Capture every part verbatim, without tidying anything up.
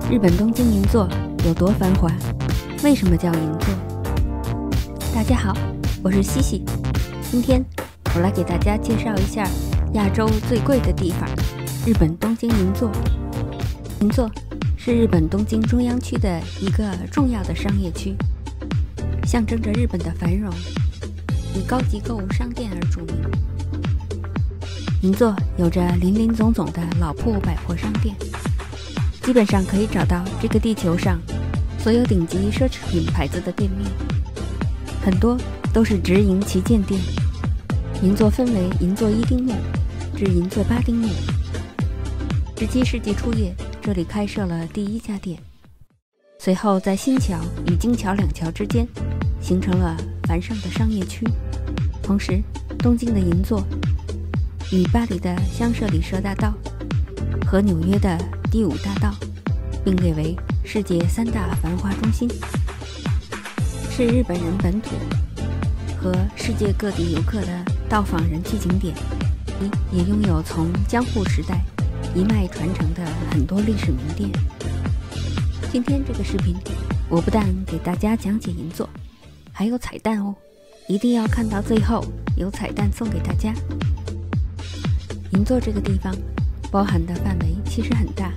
日本东京银座有多繁华？为什么叫银座？大家好，我是西西。今天我来给大家介绍一下亚洲最贵的地方——日本东京银座。银座是日本东京中央区的一个重要的商业区，象征着日本的繁荣，以高级购物商店而著名。银座有着林林总总的老铺百货商店，基本上可以找到这个地球上所有顶级奢侈品牌子的店面，很多都是直营旗舰店。银座分为银座一丁目至银座八丁目。十七世纪初叶，这里开设了第一家店，随后在新桥与京桥两桥之间形成了繁盛的商业区。同时，东京的银座与巴黎的香舍里舍大道和纽约的第五大道并列为世界三大繁华中心，是日本人本土和世界各地游客的到访人气景点，也拥有从江户时代一脉传承的很多历史名店。今天这个视频，我不但给大家讲解银座，还有彩蛋哦，一定要看到最后，有彩蛋送给大家。银座这个地方包含的范围其实很大。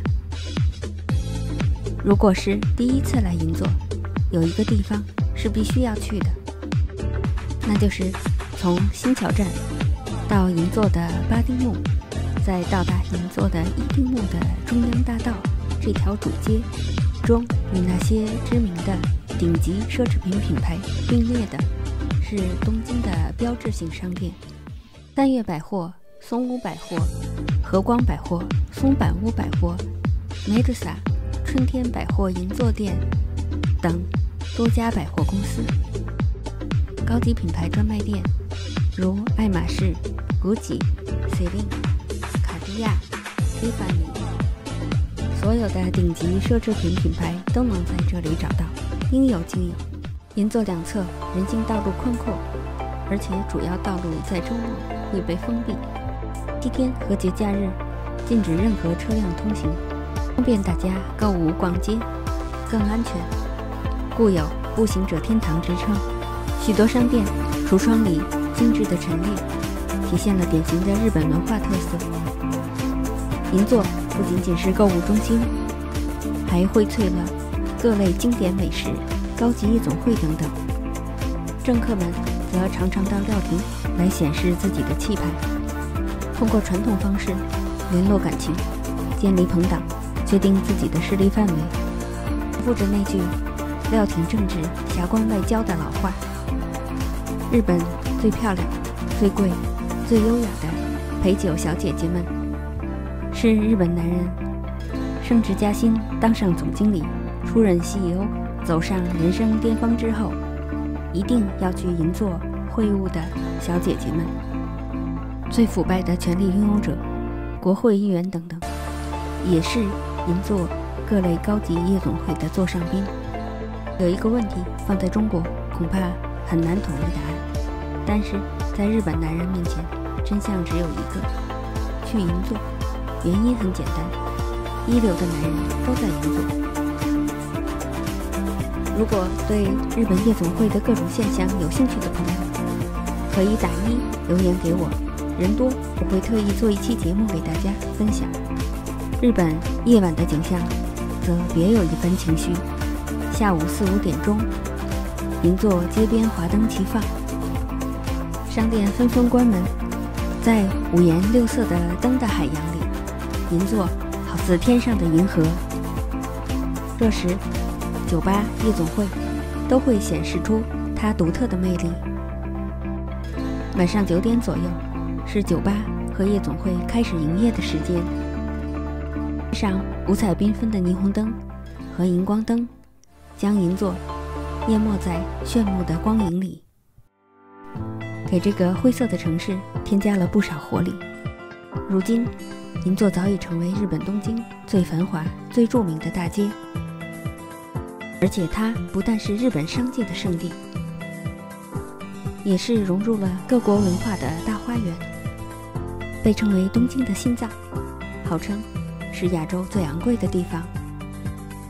如果是第一次来银座，有一个地方是必须要去的，那就是从新桥站到银座的八丁目，再到达银座的一丁目的中央大道这条主街中，与那些知名的顶级奢侈品品牌并列的是东京的标志性商店：三月百货、松屋百货、和光百货、松坂屋百货、Medusa、春天百货银座店等多家百货公司。高级品牌专卖店如爱马仕、GUCCI、Celine、卡地亚、Tiffany， 所有的顶级奢侈品品牌都能在这里找到，应有尽有。银座两侧人行道路宽阔，而且主要道路在周末会被封闭，七天和节假日禁止任何车辆通行，方便大家购物逛街，更安全，故有步行者天堂之称。许多商店橱窗里精致的陈列，体现了典型的日本文化特色。银座不仅仅是购物中心，还荟萃了各类经典美食、高级夜总会等等。政客们则常常到料亭来显示自己的气派，通过传统方式联络感情，建立朋党，决定自己的势力范围，重复着那句料亭政治，霞关外交的老话。日本最漂亮、最贵、最优雅的陪酒小姐姐们，是日本男人升职加薪、当上总经理、出任 C E O、走上人生巅峰之后，一定要去银座会晤的小姐姐们。最腐败的权力拥有者、国会议员等等，也是银座各类高级夜总会的座上宾。有一个问题放在中国，恐怕很难统一答案，但是在日本男人面前，真相只有一个：去银座。原因很简单，一流的男人都在银座。如果对日本夜总会的各种现象有兴趣的朋友，可以打一留言给我，人多我会特意做一期节目给大家分享。日本夜晚的景象则别有一番情绪。下午四五点钟，银座街边华灯齐放，商店纷纷关门，在五颜六色的灯的海洋里，银座好似天上的银河。这时，酒吧、夜总会都会显示出它独特的魅力。晚上九点左右是酒吧和夜总会开始营业的时间，街上五彩缤纷的霓虹灯和荧光灯将银座淹没在炫目的光影里，给这个灰色的城市添加了不少活力。如今，银座早已成为日本东京最繁华、最著名的大街，而且它不但是日本商界的圣地，也是融入了各国文化的大花园，被称为东京的心脏，号称是亚洲最昂贵的地方。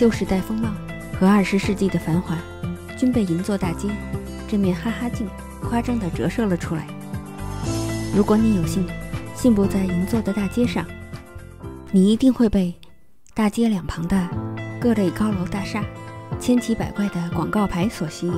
旧时代风貌和二十世纪的繁华，均被银座大街这面哈哈镜夸张地折射了出来。如果你有幸信步在银座的大街上，你一定会被大街两旁的各类高楼大厦、千奇百怪的广告牌所吸引。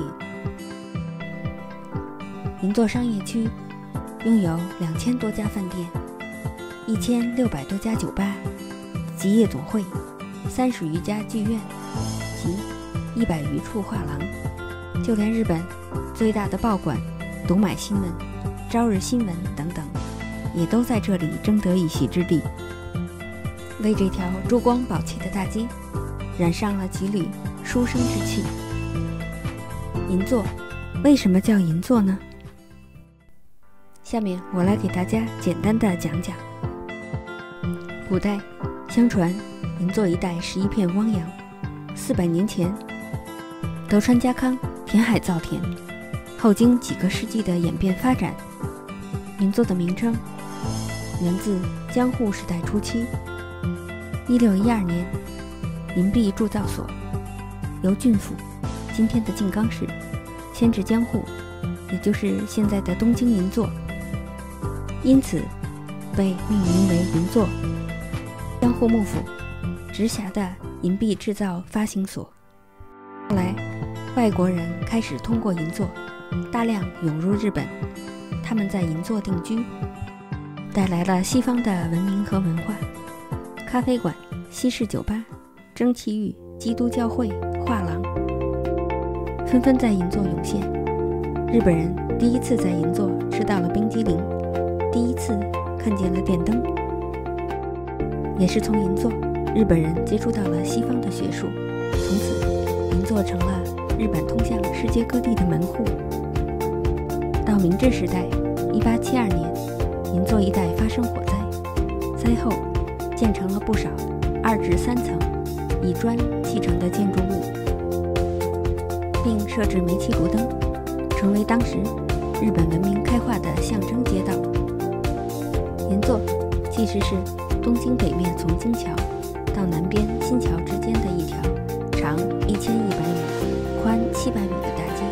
银座商业区拥有两千多家饭店，一千六百多家酒吧及夜总会，三十余家剧院及一百余处画廊，就连日本最大的报馆读买新闻、朝日新闻等等，也都在这里争得一席之地，为这条珠光宝气的大街染上了几缕书生之气。银座为什么叫银座呢？下面我来给大家简单的讲讲。古代相传银座一带是一片汪洋，四百年前德川家康填海造田，后经几个世纪的演变发展，银座的名称源自江户时代初期。一六一二年，银币铸造所由郡府（今天的静冈市）迁至江户，也就是现在的东京银座，因此被命名为银座。江户幕府直辖的银币制造发行所。后来外国人开始通过银座大量涌入日本，他们在银座定居，带来了西方的文明和文化。咖啡馆、西式酒吧、蒸汽浴、基督教会、画廊纷纷在银座涌现。日本人第一次在银座吃到了冰激凌，第一次看见了电灯。也是从银座，日本人接触到了西方的学术，从此银座成了日本通向世界各地的门户。到明治时代一八七二年，银座一带发生火灾，灾后建成了不少二至三层以砖砌成的建筑物，并设置煤气炉灯，成为当时日本文明开化的象征街道。银座其实是东京北面从金桥到南边新桥之间的一条长一千一百米、宽七百米的大街，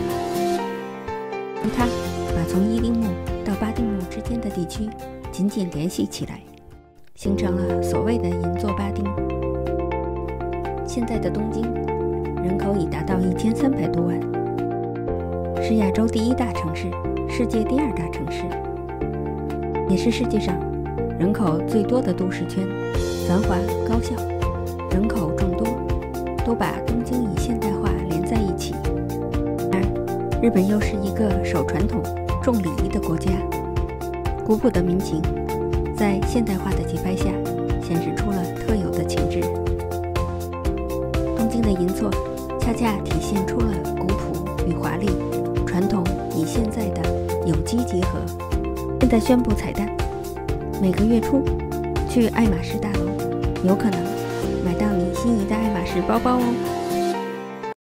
由它把从伊丁木到八丁目之间的地区紧紧联系起来，形成了所谓的银座八丁。现在的东京人口已达到一千三百多万，是亚洲第一大城市，世界第二大城市，也是世界上人口最多的都市圈，繁华高效，人口众多，都把东京与现代化连在一起。而日本又是一个守传统、重礼仪的国家，古朴的民情在现代化的节拍下显示出了特有的情致。东京的银座恰恰体现出了古朴与华丽，传统与现在的有机结合。现在宣布彩蛋，每个月初去爱马仕大楼，有可能买到你心仪的爱马仕包包哦。